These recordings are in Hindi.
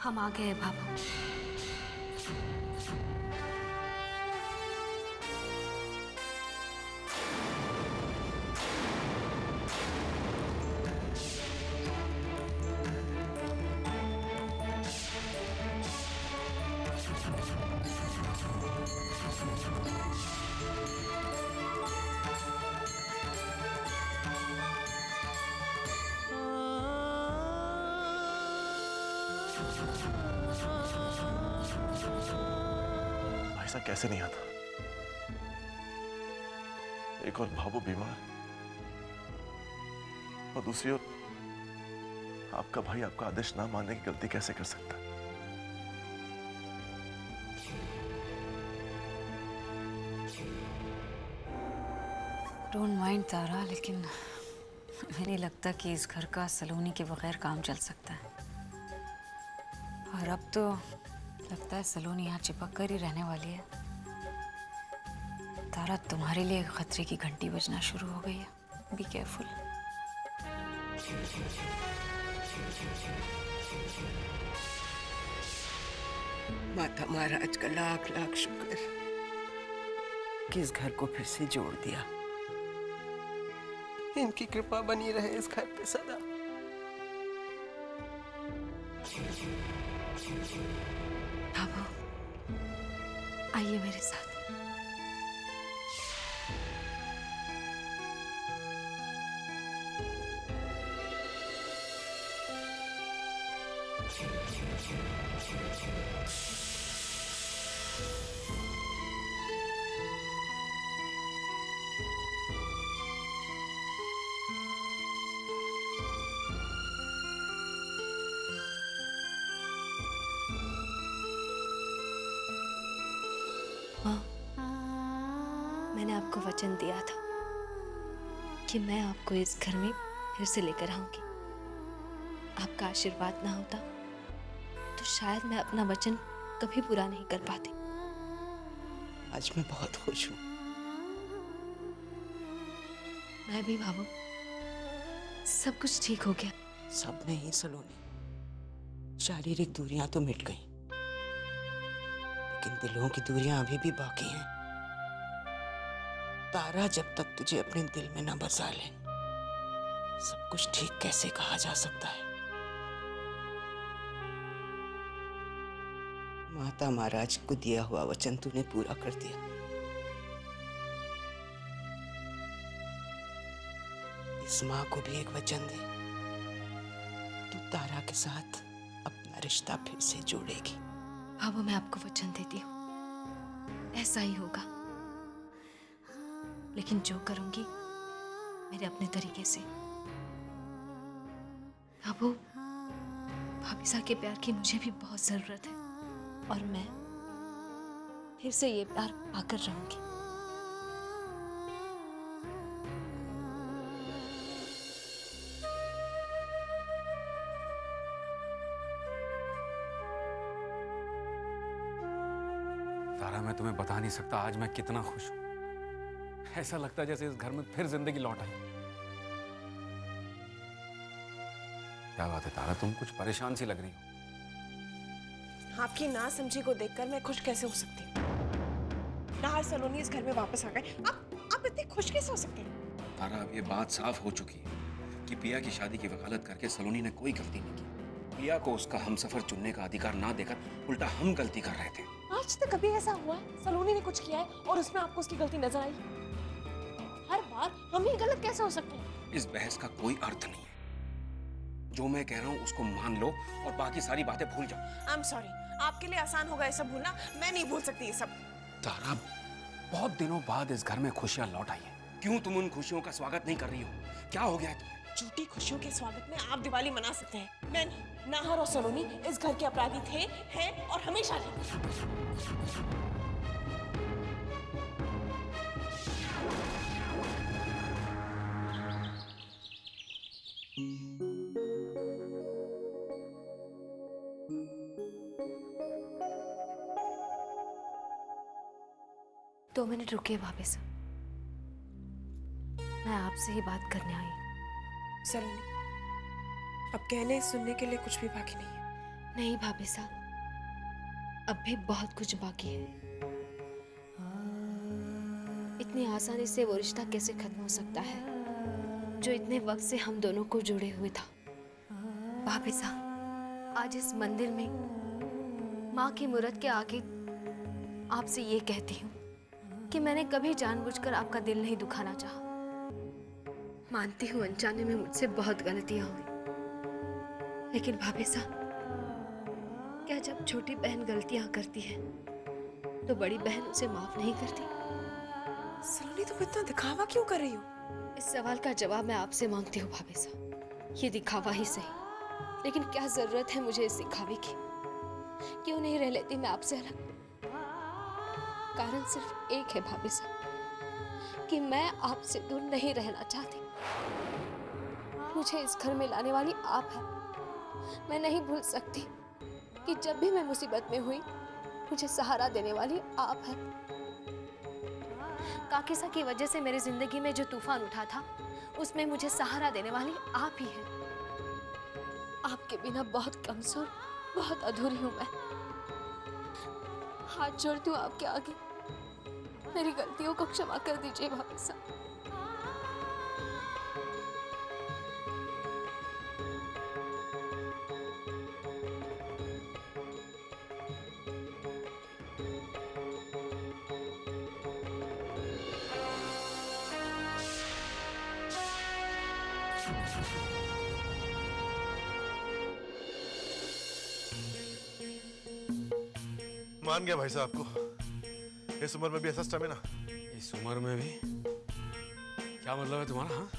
हम आ गए बाबू। ऐसा कैसे नहीं आता? एक और बाबू बीमार और दूसरी ओर आपका भाई आपका आदेश ना मानने की गलती कैसे कर सकता है? डोंट माइंड तारा, लेकिन मुझे नहीं लगता कि इस घर का सलोनी के बगैर काम चल सकता है। और अब तो लगता है सलोनी यहाँ चिपक कर ही रहने वाली है। तारा, तुम्हारे लिए खतरे की घंटी बजना शुरू हो गई है। Be careful. माता महाराज का लाख लाख शुक्र कि इस घर को फिर से जोड़ दिया। इनकी कृपा बनी रहे इस घर पे सदा। बाबू, आइए मेरे साथ। मैंने आपको वचन दिया था कि मैं आपको इस घर में फिर से लेकर आऊंगी। आपका आशीर्वाद ना होता तो शायद मैं अपना वचन कभी पूरा नहीं कर पाती। आज मैं बहुत खुश हूँ। मैं भी बाबू, सब कुछ ठीक हो गया। सब नहीं सलोनी, शारीरिक दूरियां तो मिट गई, लेकिन दिलों की दूरियां अभी भी बाकी हैं। तारा जब तक तुझे अपने दिल में न बसा ले, सब कुछ ठीक कैसे कहा जा सकता है। माता महाराज को दिया हुआ वचन तूने पूरा कर दिया। इस माँ को भी एक वचन दे, तू तारा के साथ अपना रिश्ता फिर से जोड़ेगी। बाबू, मैं आपको वचन देती हूँ, ऐसा ही होगा। लेकिन जो करूंगी मेरे अपने तरीके से। बाबू, भाभी साहब के प्यार की मुझे भी बहुत जरूरत है और मैं फिर से ये प्यार पाकर रहूंगी। तारा, मैं तुम्हें बता नहीं सकता आज मैं कितना खुश हूं। ऐसा लगता है जैसे इस घर में फिर जिंदगी लौट आई। क्या बात है तारा, तुम कुछ परेशान सी लग रही हो। आपकी नासमझी को देखकर मैं खुश कैसे हो सकती हूँ? नाहर सलोनी इस घर में वापस आ गए। आप इतने खुश कैसे हो सकते हैं? तारा, अब ये बात साफ हो चुकी है कि पिया की शादी की वकालत करके सलोनी ने कोई गलती नहीं की। पिया को उसका हमसफर चुनने का अधिकार ना देकर उल्टा हम गलती कर रहे थे। आज तक कभी ऐसा हुआ सलोनी ने कुछ किया है और उसमें आपको उसकी गलती नजर आई? हर बार हम ही गलत कैसे हो सकते हैं? इस बहस का कोई अर्थ नहीं है। जो मैं कह रहा हूँ उसको मान लो और बाकी सारी बातें भूल जाओ। आई एम सॉरी, आपके लिए आसान होगा ये सब भूलना, मैं नहीं भूल सकती ये सब। तारा, बहुत दिनों बाद इस घर में खुशियां लौट आई हैं। क्यों तुम उन खुशियों का स्वागत नहीं कर रही हो? क्या हो गया है तुम्हें? झूठी खुशियों के स्वागत में आप दिवाली मना सकते हैं, मैं नहीं। नाहर और सलोनी इस घर के अपराधी थे, हैं और हमेशा रहेंगे। दो मिनट रुकिए भाभी साहब, मैं आपसे ही बात करने आई हूँ। सलोनी, अब कहने सुनने के लिए कुछ भी बाकी नहीं है। नहीं भाभी साहब, अब भी बहुत कुछ बाकी है। इतनी आसानी से वो रिश्ता कैसे खत्म हो सकता है जो इतने वक्त से हम दोनों को जुड़े हुए था। भाभी साहब, आज इस मंदिर में माँ की मूर्त के आगे आपसे ये कहती हूँ कि मैंने कभी जानबूझकर आपका दिल नहीं दुखाना चाहा। मानती हूँ अनजाने में मुझसे बहुत गलतियां हुई, लेकिन भाभी साहब, क्या जब छोटी बहन गलतियां करती है तो बड़ी बहन उसे माफ नहीं करती? सलोनी, तुम इतना दिखावा क्यों कर रही हो? इस सवाल का जवाब मैं आपसे मांगती हूँ भाभी साहब। ये दिखावा ही सही, लेकिन क्या जरूरत है मुझे इस दिखावे की? क्यों नहीं रह लेती मैं आपसे अलग? कारण सिर्फ एक है भाभी साहब, कि मैं आपसे दूर नहीं रहना चाहती। मुझे इस घर में लाने वाली आप हैं। मैं नहीं भूल सकती कि जब भी मैं मुसीबत में हुई, मुझे सहारा देने वाली आप हैं। काकिसा की वजह से मेरी जिंदगी में जो तूफान उठा था, उसमें मुझे सहारा देने वाली आप ही हैं। आपके बिना बहुत कमजोर, बहुत अधूरी हूं मैं। हाथ जोड़ती हूँ आपके आगे, मेरी गलतियों को क्षमा कर दीजिए भाभी साहब। मान गया भाई साहब को। इस उम्र में भी ऐसा स्टेमिना? इस उम्र में भी? क्या मतलब है तुम्हारा? हाँ,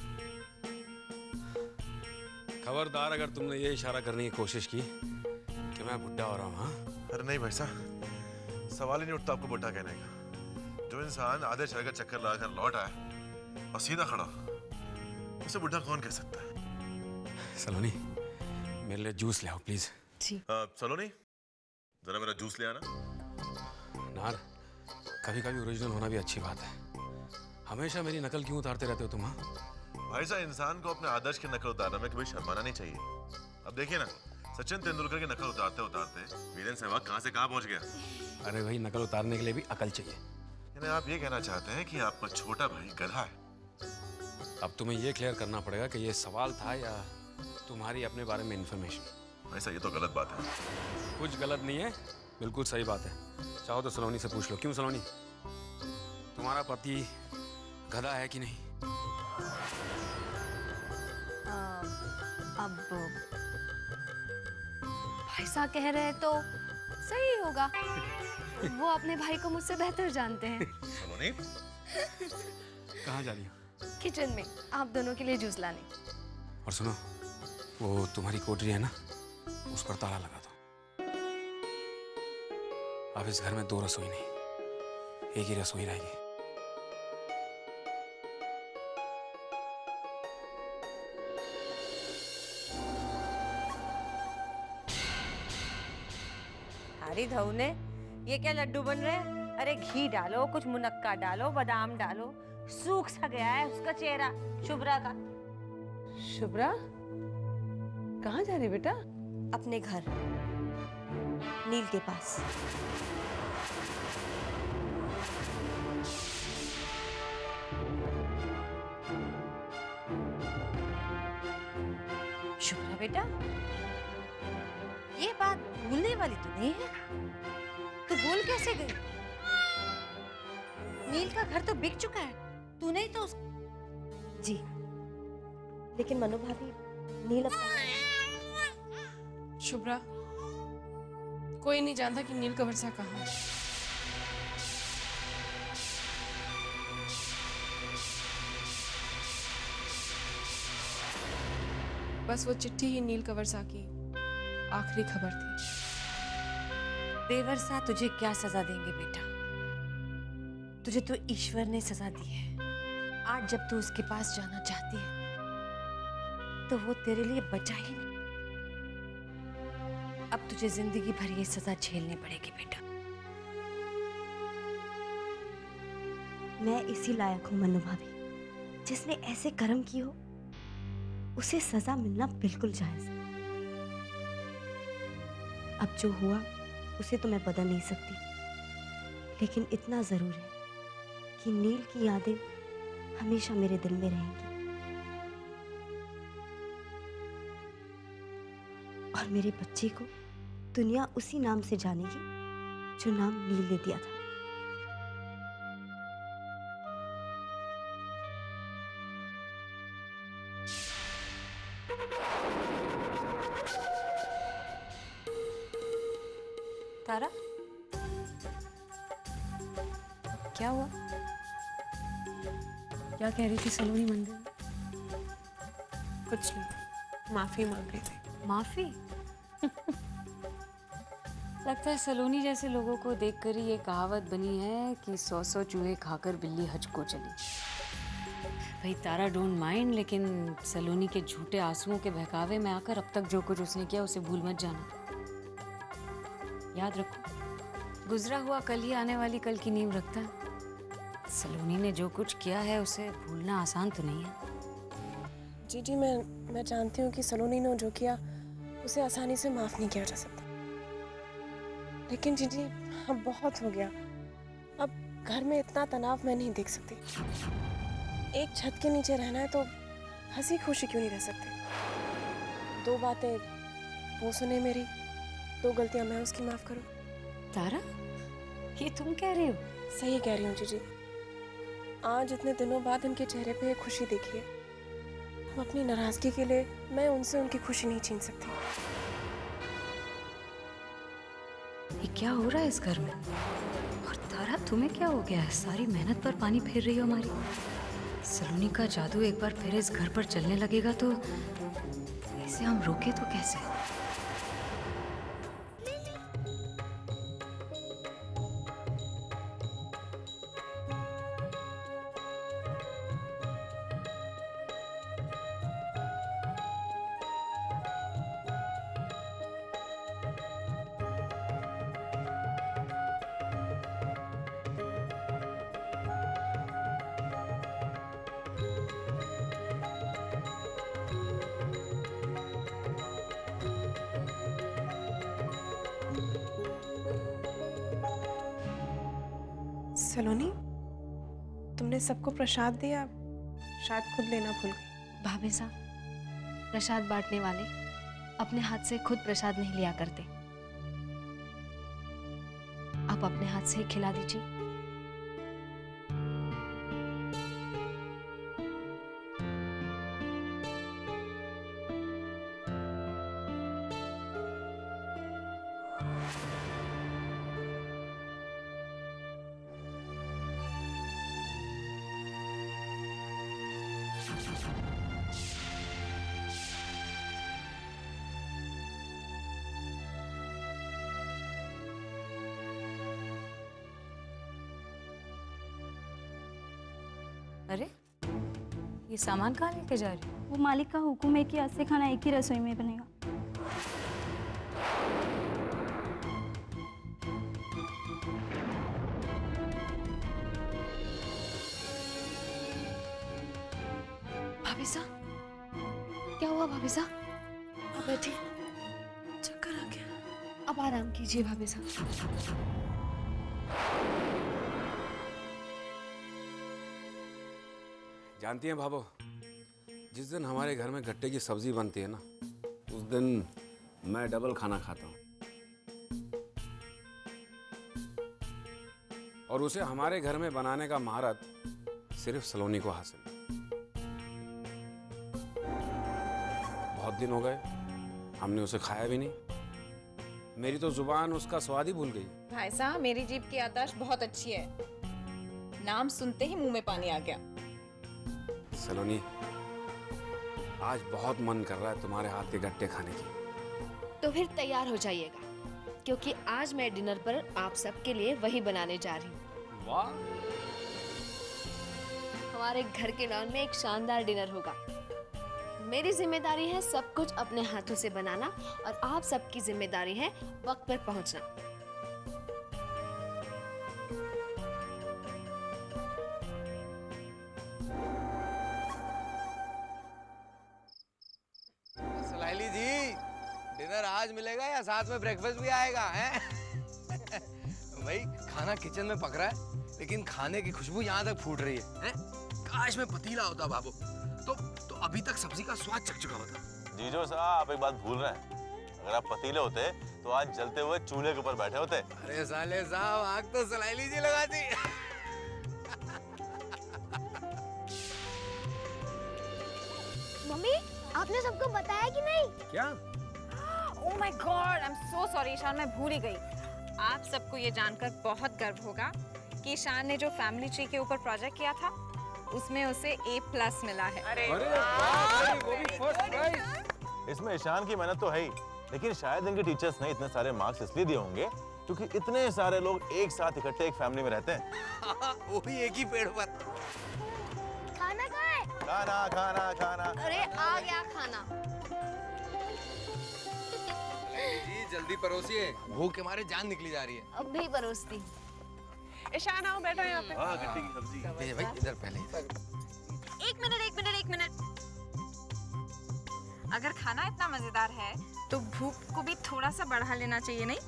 खबरदार अगर तुमने ये इशारा करने की कोशिश की कि मैं बुढ़ा हो रहा हूँ। हाँ, अरे नहीं भाई साहब, सवाल ही नहीं उठता आपको बुढ़ा कहने का। जो इंसान आधे शहर का चक्कर लगाकर लौट आए और सीधा खड़ा, उसे बुढ़ा कौन कह सकता है? सलोनी, मेरे लिए जूस ले आओ प्लीज। जी। सलोनी, जरा मेरा जूस ले आना। नार, कभी कभी ओरिजिनल होना भी अच्छी बात है। हमेशा मेरी नकल क्यों उतारते रहते हो तुम? हाँ, भाई साहब, इंसान को अपने आदर्श की नकल उतारने में कभी शर्माना नहीं चाहिए। अब देखिए ना, सचिन तेंदुलकर की नकल उतारते उतारते वीरेंद्र सहवाग कहां से कहां पहुंच गया। अरे भाई, नकल उतारने के लिए भी अकल चाहिए। यानी आप ये कहना चाहते हैं कि आपका छोटा भाई गधा है? अब तुम्हें ये क्लियर करना पड़ेगा कि ये सवाल था या तुम्हारी अपने बारे में इंफॉर्मेशन। ऐसा ये तो गलत बात है। कुछ गलत नहीं है, बिल्कुल सही बात है। चाहो तो सलोनी से पूछ लो। क्यों सलोनी, तुम्हारा पति गधा है कि नहीं? अब भाई साहब कह रहे हैं तो सही होगा। वो अपने भाई को मुझसे बेहतर जानते हैं। सलोनी, कहाँ जा रही हो? किचन में आप दोनों के लिए जूस लाने। और सुनो, वो तुम्हारी कोठरी है ना, उस पर ताला लगा दो। अब इस घर में 2 रसोई नहीं, एक ही रसोई रहेगी। अरे धौने, ये क्या लड्डू बन रहे हैं? अरे घी डालो, कुछ मुनक्का डालो, बादाम डालो। सूख सा गया है उसका चेहरा, शुभ्रा का। शुभ्रा, कहाँ जा रही बेटा? अपने घर, नील के पास। शुभ्रा बेटा, ये बात भूलने वाली तो नहीं है। तू भूल कैसे गई? नील का घर तो बिक चुका है, तू नहीं तो उस... जी, लेकिन मनु भाभी, नील शुभ्रा, कोई नहीं जानता कि नील का वर्षा कहाँ है। बस वो चिट्ठी ही नील कंवरसा की आखिरी खबर थी। बेवरसा तुझे क्या सजा देंगे बेटा? तुझे तो ईश्वर ने सजा दी है। आज जब तू उसके पास जाना चाहती है तो वो तेरे लिए बचा ही नहीं। अब तुझे जिंदगी भर ये सजा झेलनी पड़ेगी बेटा। मैं इसी लायक हूँ मनु भाभी, जिसने ऐसे कर्म किए हो उसे सजा मिलना बिल्कुल जायज है। अब जो हुआ उसे तो मैं बदल नहीं सकती, लेकिन इतना ज़रूर है कि नील की यादें हमेशा मेरे दिल में रहेंगी और मेरे बच्चे को दुनिया उसी नाम से जानेगी जो नाम नील ने दिया था। तारा, क्या हुआ? क्या कह रही थी सलोनी मंदिर में? कुछ नहीं, माफी मांग रही थी। माफी? लगता है सलोनी जैसे लोगों को देखकर ही ये कहावत बनी है कि 100 चूहे खाकर बिल्ली हज को चली। भाई तारा डोंट माइंड, लेकिन सलोनी के झूठे आंसुओं के बहकावे में आकर अब तक जो कुछ उसने किया उसे भूल मत जाना। याद रखो, गुजरा हुआ कल ही आने वाली कल की नींव रखता है। सलोनी ने जो कुछ किया है उसे भूलना आसान तो नहीं है। जी मैं जानती हूँ कि सलोनी ने जो किया उसे आसानी से माफ नहीं किया जा सकता, लेकिन जी अब बहुत हो गया। अब घर में इतना तनाव मैं नहीं देख सकती। एक छत के नीचे रहना है तो हंसी खुशी क्यों नहीं रह सकते? 2 बातें वो सुने मेरी, 2 गलतियां मैं उसकी माफ करूं। तारा, ये तुम कह रही हो? सही कह रही हूँ जी। आज इतने दिनों बाद उनके चेहरे पे एक खुशी देखी है। हम अपनी नाराजगी के लिए मैं उनसे उनकी खुशी नहीं छीन सकती। ये क्या हो रहा है इस घर में? और तारा, तुम्हें क्या हो गया है? सारी मेहनत पर पानी फेर रही हो हमारी। सलोनी का जादू एक बार फिर इस घर पर चलने लगेगा तो इसे हम रोके तो कैसे? सलोनी, तुमने सबको प्रसाद दिया, शायद खुद लेना भूल गई। भाभी साहब, प्रसाद बांटने वाले अपने हाथ से खुद प्रसाद नहीं लिया करते। आप अपने हाथ से ही खिला दीजिए। अरे, ये सामान कहाँ लेके जा रही हो? वो मालिक का हुक्म है कि आज से खाना एक ही रसोई में बनेगा। भाभी साहब, क्या हुआ भाभी साहब? आप बैठिए। चक्कर आ गया। अब आराम कीजिए भाभी साहब। जानती हैं भाभो, जिस दिन हमारे घर में गट्टे की सब्जी बनती है ना, उस दिन मैं डबल खाना खाता हूँ। और उसे हमारे घर में बनाने का महारत सिर्फ सलोनी को हासिल है। बहुत दिन हो गए हमने उसे खाया भी नहीं। मेरी तो जुबान उसका स्वाद ही भूल गई। भाई साहब, मेरी जीभ की याददाश्त बहुत अच्छी है। नाम सुनते ही मुंह में पानी आ गया। सलोनी, आज बहुत मन कर रहा है तुम्हारे हाथ के गट्टे खाने की। तो फिर तैयार हो जाइएगा, क्योंकि आज मैं डिनर पर आप सबके लिए वही बनाने जा रही हूँ। वाह! हमारे घर के लॉन में एक शानदार डिनर होगा। मेरी जिम्मेदारी है सब कुछ अपने हाथों से बनाना और आप सबकी जिम्मेदारी है वक्त पर पहुंचना। सलाइली जी, डिनर आ आज मिलेगा या साथ में ब्रेकफास्ट भी आएगा हैं? भाई खाना किचन में पक रहा है, लेकिन खाने की खुशबू यहाँ तक फूट रही है। काश में पतीला होता बाबू, तो अभी तक सब्जी का स्वाद चख चुका होता। जीजो साहब आप एक बात भूल रहे हैं, अगर आप पतीले होते तो आज जलते हुए चूल्हे के ऊपर बैठे होते। अरे साले साहब आग तो सलाई लीजिए लगा दी। मम्मी आपने सबको बताया कि नहीं? क्या? Oh my god, I am so sorry Ishaan, मैं भूल ही गई। आप सबको ये जानकर बहुत गर्व होगा कि ईशान ने जो फैमिली ट्री के ऊपर प्रोजेक्ट किया था उसमें उसे A+ मिला है। अरे वो भी फर्स्ट प्राइज। इसमें ईशान की मेहनत तो है ही, लेकिन शायद इनके टीचर्स ने इतने सारे मार्क्स इसलिए दिए होंगे क्योंकि इतने सारे लोग एक साथ इकट्ठे एक फैमिली में रहते हैं। वो भी एक ही पेड़ पर। खाना कहाँ है? खाना खाना खाना। अरे आ गया खाना। जी जल्दी परोसिए, भूख के मारे जान निकली जा रही है। अब भी परोसती। ईशान आओ बैठो यहाँ पे। हाँ गट्टे की सब्जी। भाई इधर पहले। एक मिनट। अगर खाना इतना मजेदार है तो भूख को भी थोड़ा सा बढ़ा लेना चाहिए, नहीं?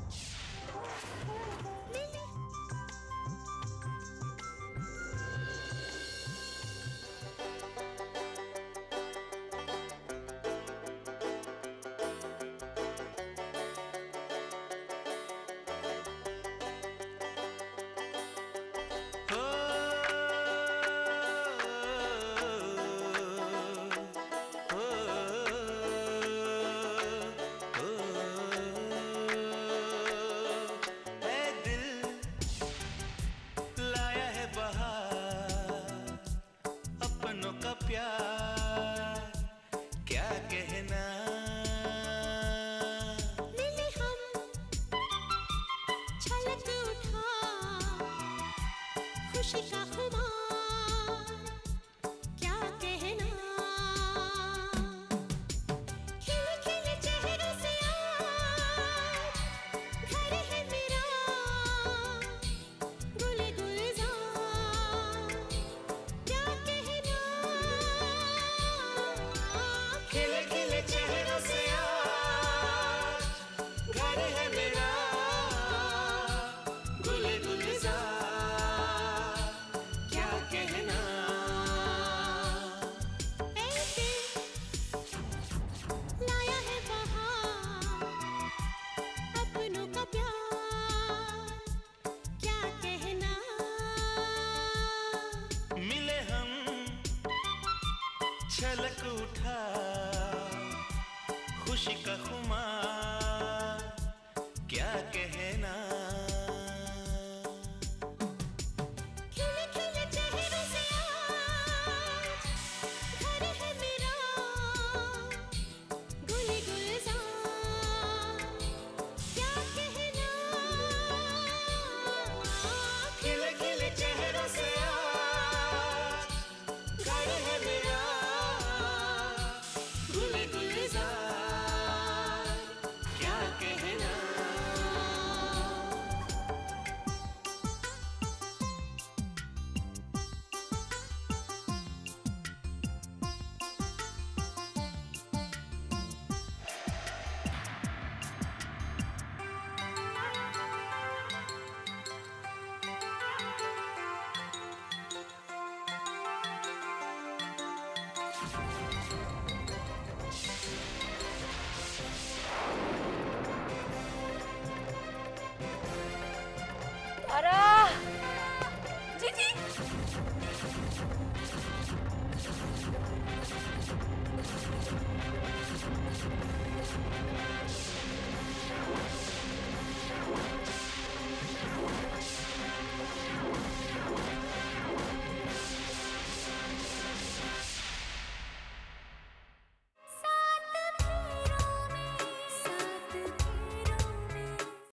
छलक उठा खुशी का खुमार।